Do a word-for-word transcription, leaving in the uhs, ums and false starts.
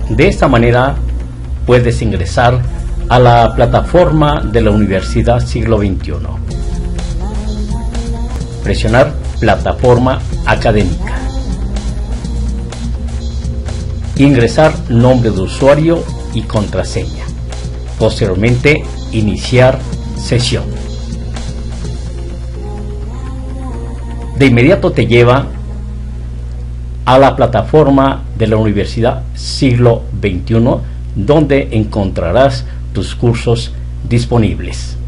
De esta manera puedes ingresar a la plataforma de la Universidad Siglo veintiuno. Presionar Plataforma Académica. Ingresar nombre de usuario y contraseña. Posteriormente, iniciar sesión. De inmediato te lleva a la plataforma de la Universidad Siglo veintiuno, donde encontrarás tus cursos disponibles.